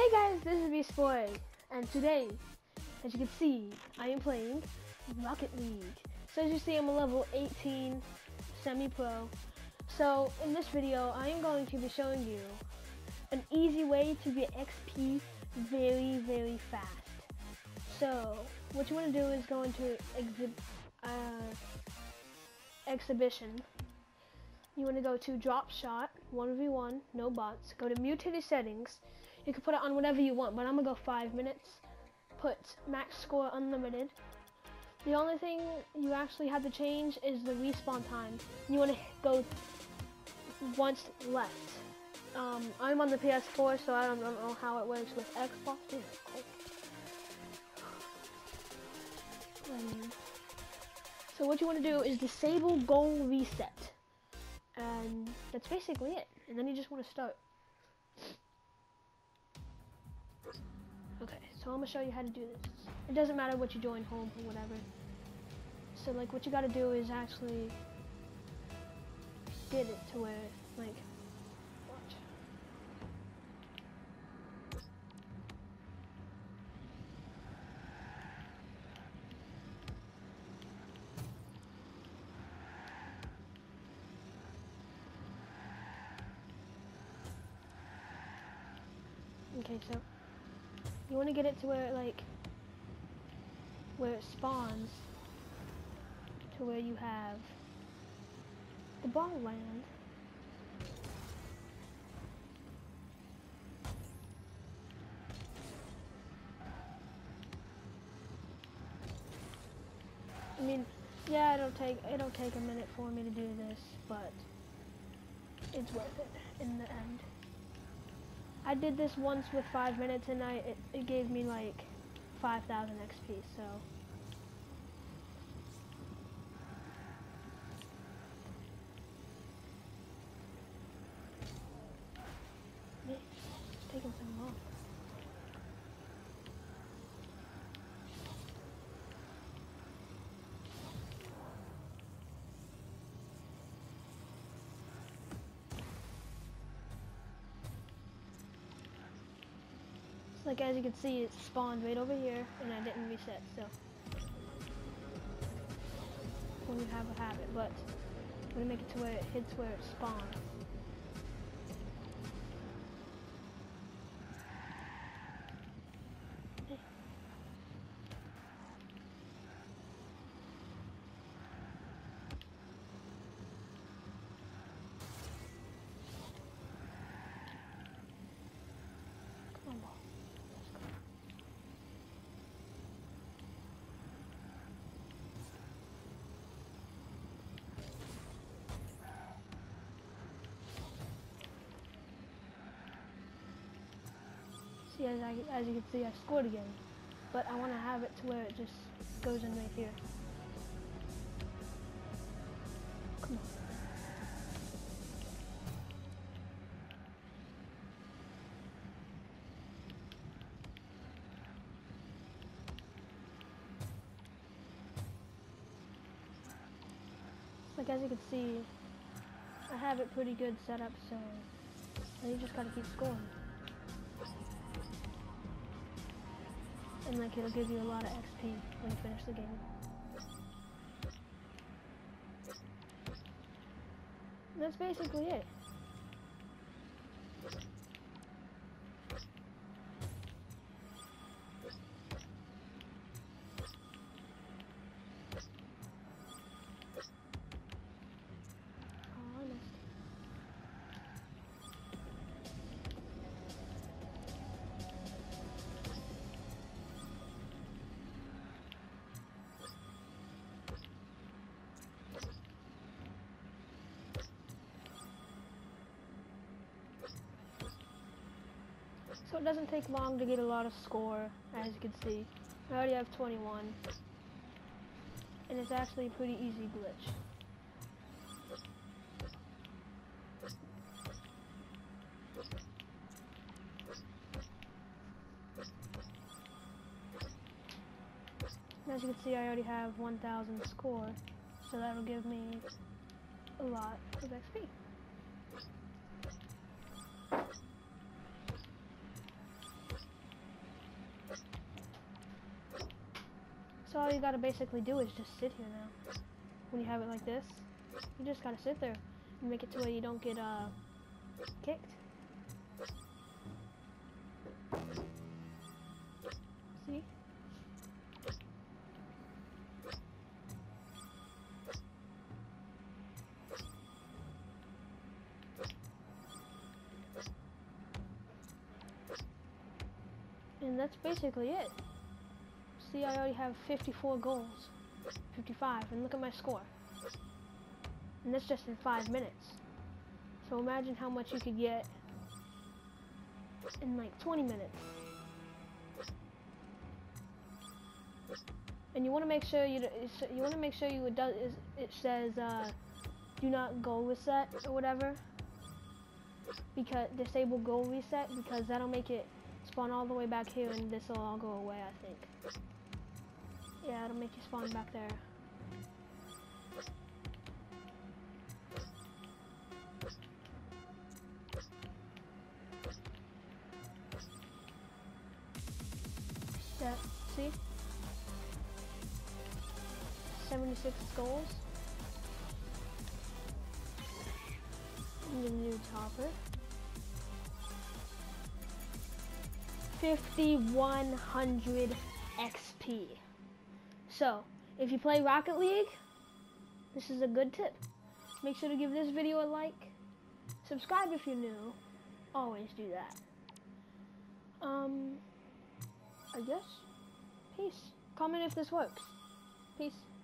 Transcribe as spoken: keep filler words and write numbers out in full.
Hey guys, this is Beastboy, and today, as you can see, I am playing Rocket League. So as you see, I'm a level eighteen semi-pro. So in this video, I am going to be showing you an easy way to get X P very, very fast. So what you want to do is go into exhib uh, exhibition. You want to go to drop shot, one v one, no bots. Go to mutated settings. You can put it on whatever you want, but I'm gonna go five minutes. Put max score unlimited. The only thing you actually have to change is the respawn time. You want to go once left. Um, I'm on the P S four, so I don't, don't know how it works with Xbox. Dude, it's cold. Um, so what you want to do is disable goal reset. And that's basically it. And then you just want to start. Okay, so I'm gonna show you how to do this. It doesn't matter what you join, home or whatever. So like what you gotta do is actually get it to where, like, watch. Okay, so you want to get it to where, like, where it spawns, to where you have the ball land. I mean, yeah, it'll take it'll take a minute for me to do this, but it's worth it in the end. I did this once with five minutes and I it, it gave me like five thousand X P, so. Man, it's taking so long. Like as you can see, it spawned right over here, and I didn't reset, so when you have a habit, but I'm gonna make it to where it hits where it spawns. Come on, ball. See, as, I, as you can see, I scored again, but I want to have it to where it just goes in right here. Come on. Like as you can see, I have it pretty good set up, so you just gotta keep scoring. And like it'll give you a lot of X P when you finish the game. And that's basically it. Oh, I missed. So it doesn't take long to get a lot of score, as you can see. I already have twenty-one. And it's actually a pretty easy glitch. And as you can see, I already have one thousand score, so that'll give me a lot of X P. So all you gotta basically do is just sit here now. When you have it like this, you just gotta sit there and make it to where you don't get uh kicked. See? And that's basically it. See, I already have fifty-four goals. fifty-five, and look at my score. And that's just in five minutes. So imagine how much you could get in like twenty minutes. And you want to make sure you you want to make sure you it does it says uh, do not goal reset or whatever, because disable goal reset, because that'll make it spawn all the way back here, and this will all go away, I think. Yeah, it'll make you spawn back there. Yeah, see? seventy-six goals. And the new topper. fifty-one hundred X P. So, if you play Rocket League, this is a good tip. Make sure to give this video a like. Subscribe if you're new. Always do that. Um, I guess. Peace. Comment if this works. Peace.